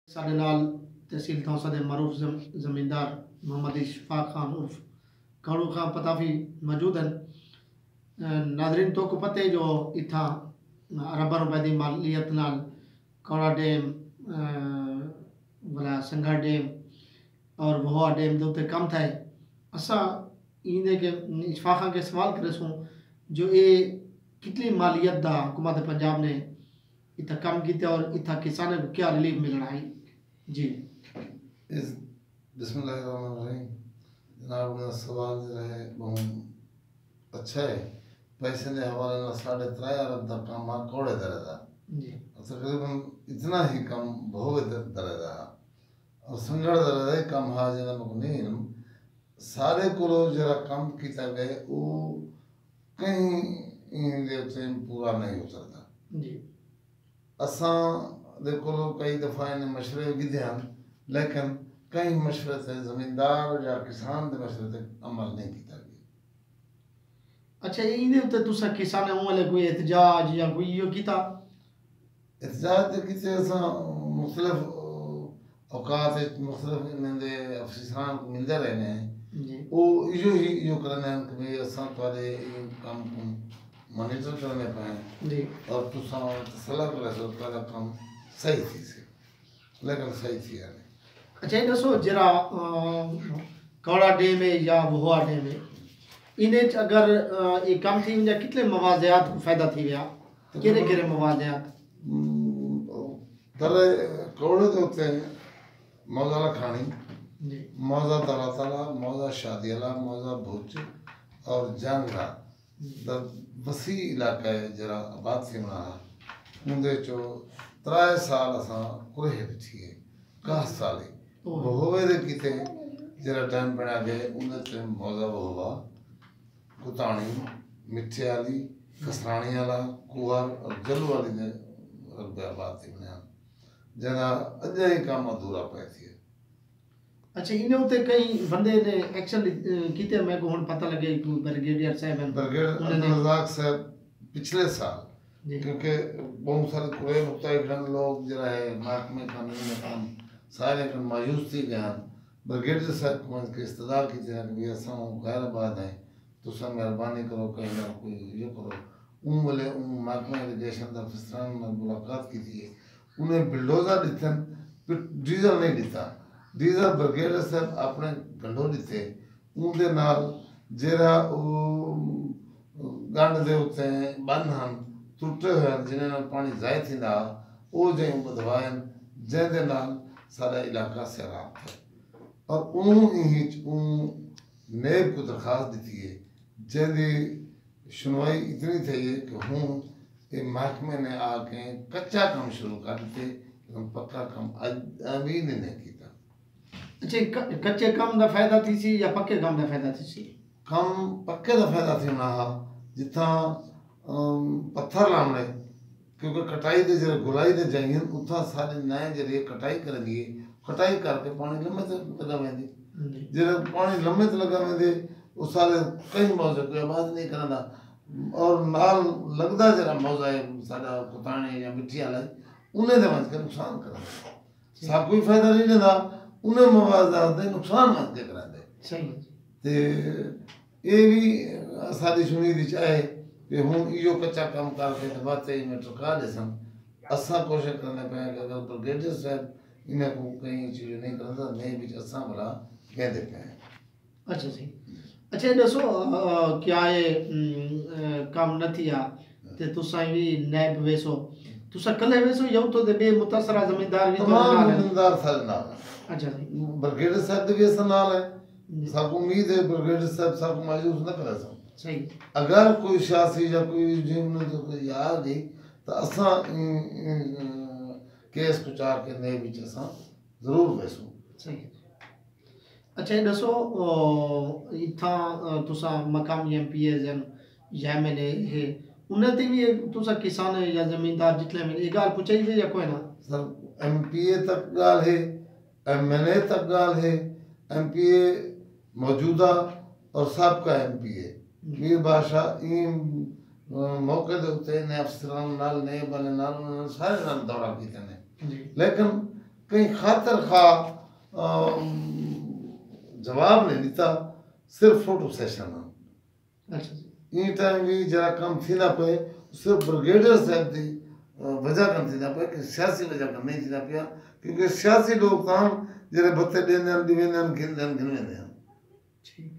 साढ़े नाल तहसील थौसा दे मरूफ ज़मींदार मोहम्मद इशफाक खान उर्फ कानू खान पताफी मौजूद हैं। नाजरीन तो को पता है जो इतना अरबा रुपए की मालियत नाल कौड़ा डैम वाला संघा डैम और वहोआ डैम के उत्ते कम था। असा इन्हें के इशफाक खान के सवाल करे सूँ जो ये कितनी मालियत दा हुकूमत पंजाब ने इतना कम किया और इतना किसानों को क्या रिलीफ मिलना है जी। इस बिस्मिल्लाहिर्रहमानिर्रहीम जनाब का सवाल जो है बहुत अच्छा है। पैसे के हवाले ना 3.5 अरब तक काम कौड़े दरे था तकरीबन इतना ही कम बहुत दरे था और संगड़ दरे कम हा जना मुकनीन सारे को जरा कम किया गए वो कहीं देवते पूरा नहीं हो सकता जी। असा देखो कई दफ़ा इन मशवरे गिधे हैं लेकिन कई मशवरे से ज़मींदार या किसान के मशवरे से अमल नहीं किया गया। अच्छा इन्हें उत्ते तुसा किसान वाले कोई एहतजाज या कोई यो किता एहतजाज किते असा मुख्तलिफ औकात मुख्तलिफ इनके अफसरान को मिलते रहने हैं वो यो करने हैं कि भाई असा तुम्हारे काम को मॉनिटर करने पाए जी और तुसा सलाह करे सो तुम्हारा काम सही थी से लेकिन सही थी यानी। अच्छा ये दसो जरा कौड़ा डैम है या वहोआ डैम है इन्हें अगर ये कम थी या कितने मवाज़ियात को फ़ायदा थी गया केरे केरे मवाज़ियात दरे कौड़े तो होते हैं मौजा खानी जी मौजा तला मौजा शादी वाला मौजा भुज और जंगा वसी इलाका है जरा आबाद थी बना उनके चो 3 साल असा कुरे थी कह साल वहोवे दे किते जरा टाइम बना गए उनके मौजा वहोवा कुतानी मिठे वाली कसरानी वाला कुआर और जलू वाली ने आबाद थी बना जना अजे ही काम अधूरा पे थी। अच्छा इन्हें उत्ते कई बंदे ने एक्शन किते मैं को हुन पता लगे कि ब्रिगेडियर साहब हैं ब्रिगेडियर रज़ाक साहब पिछले साल क्योंकि बहुत सारे कुरे मुताबिक लोग जरा है महकमे कानून में काम सारे कन मायूस थी गए ब्रिगेडियर साहब को के इस्तदार की तरह भी असा गैर बात है तो सब मेहरबानी करो कहीं ना कोई ये करो उन बोले उन महकमे इरिगेशन द अफसरान ने मुलाकात की थी उन्हें बिल्डोजर दिथन डीजल नहीं दिता डीजल ब्रिगेडियर साहब अपने गंढो दिते उनके नाल जेरा गंढ दे उत्ते बंद हैं टुटे हुए जिन्हें पानी जाए थी ना वो जो बदवाएं जैसे नाल सारा इलाका सैराब है और नेब को दरखास्त दी है जैसी सुनवाई इतनी थी कि हूँ ये महकमे ने आके कच्चा काम शुरू कर दिते पक्का काम अभी नहीं किया। अच्छा कच्चे काम का फायदा थी सी या पक्के काम का फायदा थी सी काम पक्के का फायदा थी ना जिथा पत्थर लाने क्योंकि कटाई दे जरा गुलाई दे जाइए उथा सारे नए जरिए कटाई कर दिए कटाई करके पानी लम्बे तक लगा वेंदे जरा पानी लम्बे तक लगा वेंदे उस सारे कई मौजे कोई आवाज नहीं करना और नाल लगदा जरा मौजा है साडा कुताने या मिट्टी वाला उन्हें दे के नुकसान कर सब कोई फायदा नहीं लेदा उन्हें मवाजा दे नुकसान मत के करांदे सही ते ये भी साडी सुनी दी चाहे कि हूँ यो कच्चा काम करके तो बात ही में टका दे सन असा कोशिश करने पे अगर ब्रिगेडियर साहब इन्हें को कहीं चीज नहीं करता नहीं भी असा भला कह देते हैं। अच्छा जी अच्छा दसो क्या ये काम न थिया ते तुसा भी नैब वेसो तुसा कले वेसो यौ तो दे बे मुतासरा जमींदार भी तो तमाम जमींदार सारे नाल अच्छा जी ब्रिगेडियर साहब भी ऐसा नाल है सब उम्मीद है ब्रिगेडियर साहब सब मायूस न करे सो सही अगर कोई सियासी या कोई जिन तो कोई आ गई तो असा केस कुचार के ने बीच असा जरूर वेसो सही। अच्छा ये दसो इथा तुसा मकामी एमपीए जन या मैंने है उन्हें ते भी तुसा किसान या जमींदार जितने में एक गाल पूछी है या कोई ना सर एमपीए तक गाल है एमएनए तक गाल है एमपीए मौजूदा और सबका एमपीए मीर बादशाह इन मौके दे उत्ते ने अफसरान नाल ने बने नाल सारे नाल दौड़ा कीते ने लेकिन कहीं खातर खा जवाब नहीं दिता, सिर्फ फोटो सेशन अच्छा जी इन टाइम भी जरा कम थी ना पे, सिर्फ ब्रिगेडियर साहब की वजह कम थी ना पे कि सियासी वजह कम नहीं थी ना पिया, क्योंकि सियासी लोग तान जरा बत्ते देने दिवेंदन गिनदन गिनवेंदन ठीक